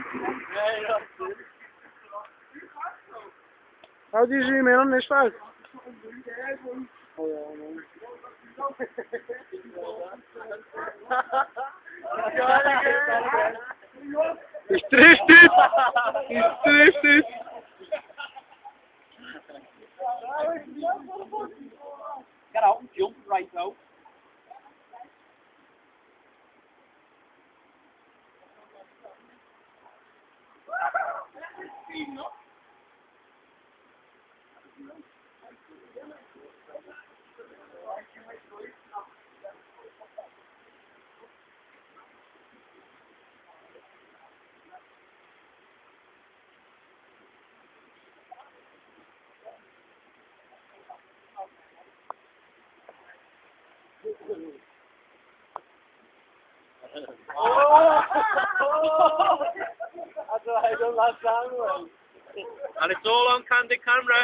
How do you zoom in on this phone? He's drifted! He's drifted! Get out and jump right out. Oh! That's what I done last time. And it's all on candid camera.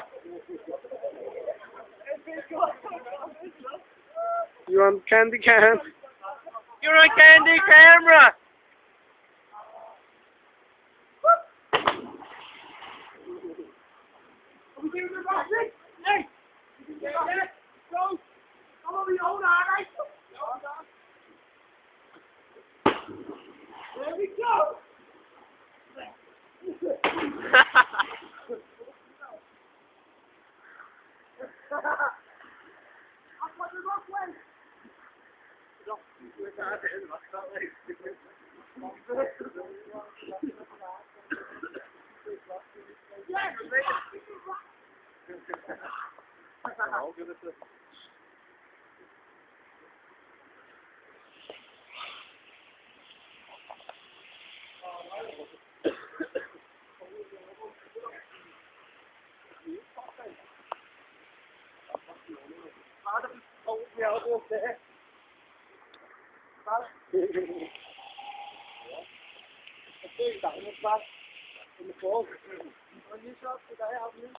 You want candy can? You're on candid camera! Hey! Go! Come over, you hold on, right? There we go! In the fall.